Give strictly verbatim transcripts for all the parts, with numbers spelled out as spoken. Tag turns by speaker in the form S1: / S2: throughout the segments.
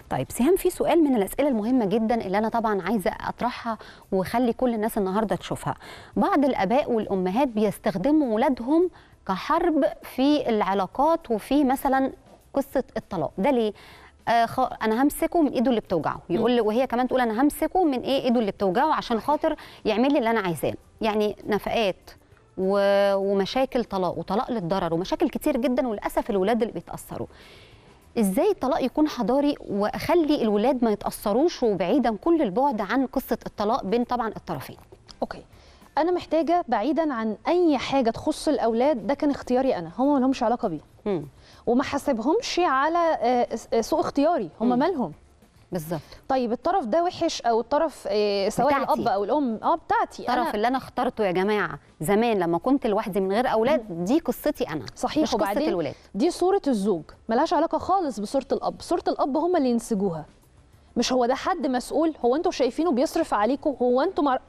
S1: طيب سهام، في سؤال من الاسئله المهمه جدا اللي انا طبعا عايزه اطرحها واخلي كل الناس النهارده تشوفها. بعض الاباء والامهات بيستخدموا ولادهم كحرب في العلاقات وفي مثلا قصه الطلاق. ده ليه؟ آه خ... انا همسكه من ايده اللي بتوجعه، يقول لي، وهي كمان تقول انا همسكه من ايه ايده اللي بتوجعه عشان خاطر يعمل لي اللي انا عايزاه. يعني نفقات و... ومشاكل طلاق وطلاق للضرر ومشاكل كتير جدا، وللاسف الولاد اللي بيتاثروا. ازاي الطلاق يكون حضاري واخلي الولاد ما يتاثروش وبعيدا كل البعد عن قصه الطلاق بين طبعا الطرفين؟
S2: اوكي، انا محتاجه بعيدا عن اي حاجه تخص الاولاد، ده كان اختياري انا، هم ما لهمش علاقه بيه وما حاسبهمش على سوء اختياري، هم مالهم
S1: بالظبط.
S2: طيب الطرف ده وحش او الطرف سواء
S1: بتاعتي.
S2: الاب او الام، اه بتاعتي
S1: الطرف
S2: أنا.
S1: اللي انا اخترته يا جماعه زمان لما كنت لوحدي من غير اولاد، دي قصتي انا،
S2: صحيح،
S1: مش قصه الولاد.
S2: دي صوره الزوج ملهاش علاقه خالص بصوره الاب، صوره الاب هم اللي ينسجوها، مش هو ده حد مسؤول؟ هو انتوا شايفينه بيصرف عليكم؟ هو انتوا مع...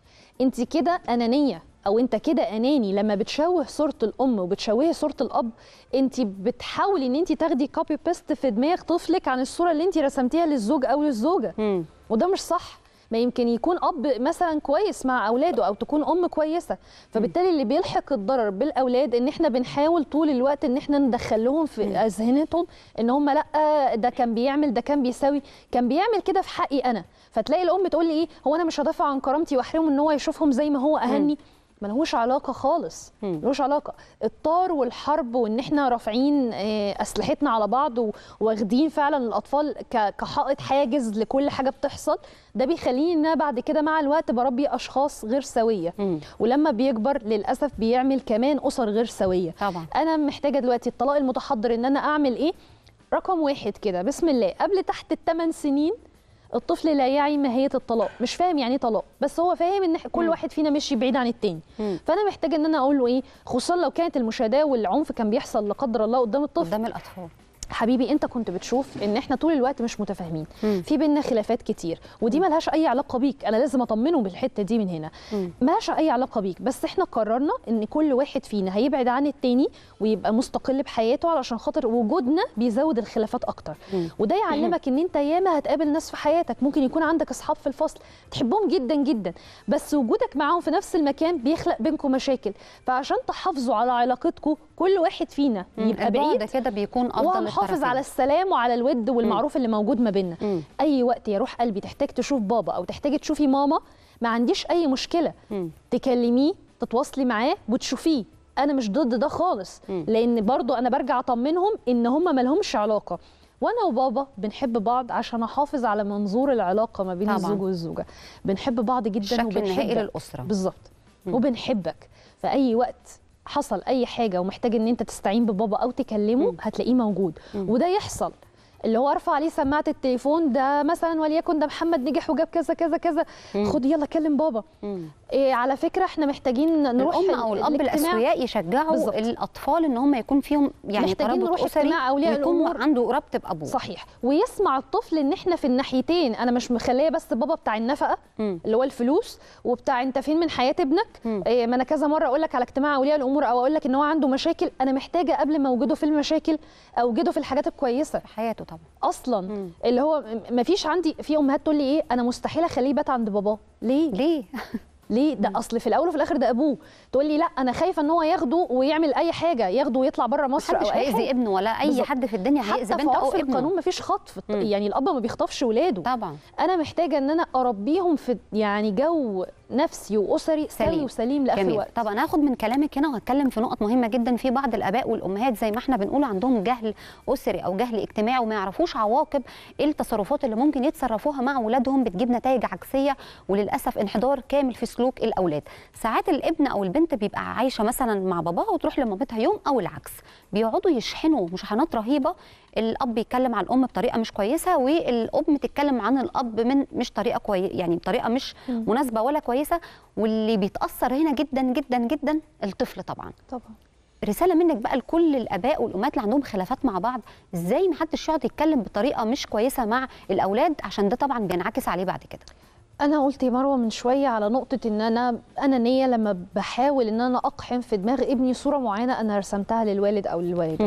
S2: انت كده انانيه او انت كده اناني لما بتشوه صوره الام وبتشوهي صوره الاب. انت بتحاولي ان انت تاخدي كوبي بيست في دماغ طفلك عن الصوره اللي انت رسمتيها للزوج او للزوجه، مم. وده مش صح. ما يمكن يكون اب مثلا كويس مع اولاده او تكون ام كويسه، فبالتالي اللي بيلحق الضرر بالاولاد ان احنا بنحاول طول الوقت ان احنا ندخل لهم في اذهانتهم ان هم لا ده كان بيعمل، ده كان بيساوي، كان بيعمل كده في حقي انا. فتلاقي الام تقول لي ايه، هو انا مش هدافع عن كرامتي واحرمه ان هو يشوفهم زي ما هو اهني؟ ملهوش علاقه خالص، ملهوش علاقه. الطار والحرب وان احنا رافعين اسلحتنا على بعض واخدين فعلا الاطفال كحائط حاجز لكل حاجه بتحصل، ده بيخليني ان انا بعد كده مع الوقت بربي اشخاص غير سويه، مم. ولما بيكبر للاسف بيعمل كمان اسر غير سويه.
S1: طبعا
S2: انا محتاجه دلوقتي الطلاق المتحضر ان انا اعمل ايه؟ رقم واحد كده بسم الله، قبل تحت الثمان سنين الطفل لا يعي ماهيه الطلاق، مش فاهم يعني ايه طلاق، بس هو فاهم ان كل واحد فينا ماشي بعيد عن التاني. مم. فانا محتاجه ان انا اقول له ايه، خصوصا لو كانت المشاداه والعنف كان بيحصل لا قدر الله قدام الطفل،
S1: قدام الاطفال.
S2: حبيبي انت كنت بتشوف ان احنا طول الوقت مش متفاهمين، في بينا خلافات كتير، ودي مالهاش اي علاقه بيك، انا لازم اطمنه بالحته دي من هنا، مالهاش اي علاقه بيك، بس احنا قررنا ان كل واحد فينا هيبعد عن التاني ويبقى مستقل بحياته علشان خاطر وجودنا بيزود الخلافات اكتر. مم. وده يعلمك ان انت ياما هتقابل ناس في حياتك، ممكن يكون عندك اصحاب في الفصل تحبهم جدا جدا، بس وجودك معاهم في نفس المكان بيخلق بينكم مشاكل، فعشان تحافظوا على علاقتكم كل واحد فينا يبقى بعيد
S1: كده بيكون افضل،
S2: حافظ على السلام وعلى الود والمعروف اللي موجود ما بيننا. اي وقت يا روح قلبي تحتاج تشوف بابا او تحتاجي تشوفي ماما، ما عنديش اي مشكله، مم. تكلميه تتواصلي معاه وتشوفيه، انا مش ضد ده خالص، مم. لان برضو انا برجع اطمنهم ان هم ما لهمش علاقه، وانا وبابا بنحب بعض عشان احافظ على منظور العلاقه ما بين طبعا. الزوج والزوجه، بنحب بعض جدا
S1: الشكل النهائي للاسره
S2: بالظبط، وبنحبك. في اي وقت حصل اي حاجه ومحتاج ان انت تستعين ببابا او تكلمه، مم. هتلاقيه موجود، مم. وده يحصل اللي هو ارفع عليه سماعه التليفون، ده مثلا وليكن ده محمد نجح وجاب كذا كذا كذا، خد يلا كلم بابا. إيه على فكره احنا محتاجين نروح
S1: الام او الاب الاسوياء يشجعوا بالزبط. الاطفال ان هم يكون فيهم يعني ترابط اسري، يكون عنده ربط بابوه،
S2: صحيح، ويسمع الطفل ان احنا في الناحيتين، انا مش مخليه بس بابا بتاع النفقه مم. اللي هو الفلوس وبتاع انت فين من حياه ابنك. إيه ما انا كذا مره اقول لك على اجتماع اولياء الامور او اقول لك ان هو عنده مشاكل، انا محتاجه قبل ما اوجده في المشاكل اوجده في الحاجات الكويسه
S1: في حياته طبعا
S2: اصلا. مم. اللي هو ما فيش عندي في امهات تقول لي ايه، انا مستحيل اخليه يبات عند باباه. ليه
S1: ليه
S2: ليه؟ ده اصل في الاول وفي الاخر ده ابوه. تقول لي لا انا خايفه ان هو ياخده ويعمل اي حاجه، ياخده ويطلع بره مصر او اي
S1: هيأذي ابنه ولا اي بالزبط. حد في الدنيا هيأذي بنته او ابنه.
S2: حتى في القانون مفيش خطف، مم. يعني الاب ما بيخطفش ولاده
S1: طبعا.
S2: انا محتاجه ان انا اربيهم في يعني جو نفسي واسري سوي وسليم لاخر الوقت.
S1: طب انا هاخد من كلامك هنا وهتكلم في نقط مهمه جدا. في بعض الاباء والامهات زي ما احنا بنقول عندهم جهل اسري او جهل اجتماعي وما يعرفوش عواقب ايه التصرفات اللي ممكن يتصرفوها مع اولادهم بتجيب نتائج عكسيه وللاسف انحدار كامل في سلوك الاولاد. ساعات الابن او البنت بيبقى عايشه مثلا مع باباها وتروح لمامتها يوم او العكس، بيقعدوا يشحنوا مشاحنات رهيبه، الاب يتكلم عن الام بطريقه مش كويسه والام تتكلم عن الاب من مش طريقه كويسه، يعني بطريقه مش مناسبه ولا كويسه، واللي بيتاثر هنا جدا جدا جدا الطفل طبعا.
S2: طبعا.
S1: رساله منك بقى لكل الاباء والامهات اللي عندهم خلافات مع بعض، ازاي ما حدش يقعد يتكلم بطريقه مش كويسه مع الاولاد عشان ده طبعا بينعكس عليه بعد كده.
S2: انا قلت يا مروه من شويه على نقطه ان انا انانيه لما بحاول ان انا اقحم في دماغ ابني صوره معينه انا رسمتها للوالد او للوالده،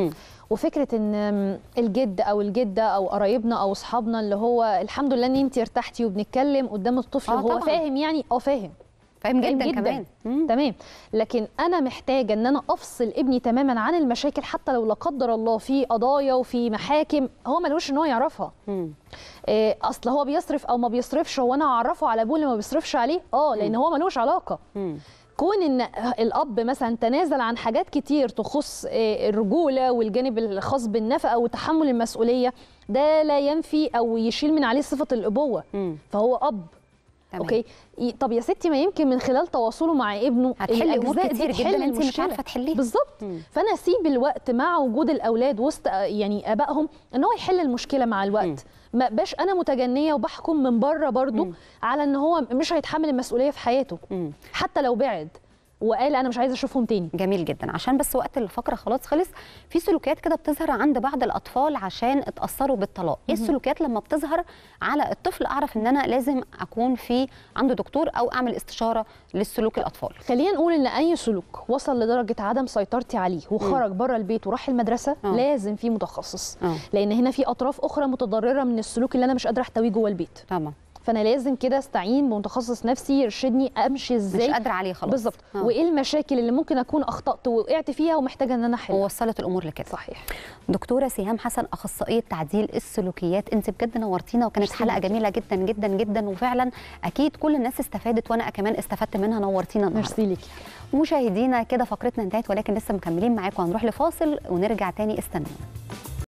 S2: وفكره ان الجد او الجده او قرايبنا او اصحابنا اللي هو الحمد لله ان انت ارتحتي وبنتكلم قدام الطفل
S1: آه
S2: وهو
S1: طبعاً.
S2: فاهم يعني اه فاهم
S1: فاهم جدا, جداً كمان. مم.
S2: تمام. لكن انا محتاجه ان انا افصل ابني تماما عن المشاكل، حتى لو لا قدر الله في قضايا وفي محاكم هو ملوش ان هو يعرفها.
S1: مم.
S2: إيه اصل هو بيصرف او ما بيصرفش، هو انا اعرفه على ابوه اللي ما بيصرفش عليه؟ اه لان هو ملوش علاقه.
S1: مم.
S2: كون ان الاب مثلا تنازل عن حاجات كتير تخص الرجوله والجانب الخاص بالنفقه وتحمل المسؤوليه، ده لا ينفي او يشيل من عليه صفه الابوه.
S1: مم.
S2: فهو اب.
S1: تمام.
S2: اوكي طب يا ستي ما يمكن من خلال تواصله مع ابنه
S1: هتحل امور كتير جدا انت مش عارفه تحليها.
S2: بالظبط. فانا اسيب الوقت مع وجود الاولاد وسط يعني ابائهم ان هو يحل المشكله مع الوقت. م. ما بقاش انا متجنيه وبحكم من بره برضو م. على ان هو مش هيتحمل المسؤوليه في حياته. م. حتى لو بعد وقال انا مش عايزه اشوفهم تاني.
S1: جميل جدا. عشان بس وقت الفقره خلاص خلص، في سلوكيات كده بتظهر عند بعض الاطفال عشان اتاثروا بالطلاق. ايه السلوكيات لما بتظهر على الطفل اعرف ان انا لازم اكون في عنده دكتور او اعمل استشاره للسلوك الاطفال؟
S2: خلينا نقول ان اي سلوك وصل لدرجه عدم سيطرتي عليه وخرج بره البيت وراح المدرسه أوه. لازم في متخصص. أوه. لان هنا في اطراف اخرى متضرره من السلوك اللي انا مش قادره احتويه جوه البيت.
S1: طبعا.
S2: فانا لازم كده استعين بمتخصص نفسي يرشدني امشي ازاي،
S1: مش قادره عليه خلاص.
S2: بالظبط. وايه المشاكل اللي ممكن اكون اخطات ووقعت فيها ومحتاجه ان انا احلها
S1: ووصلت الامور لكده.
S2: صحيح.
S1: دكتوره سهام حسن، اخصائيه تعديل السلوكيات، انت بجد نورتينا وكانت حلقه جميله جدا جدا جدا، وفعلا اكيد كل الناس استفادت وانا كمان استفدت منها. نورتينا النهارده.
S2: ميرسي ليكي.
S1: مشاهدينا كده فقرتنا انتهت، ولكن لسه مكملين معاكم. هنروح لفاصل ونرجع تاني، استنونا.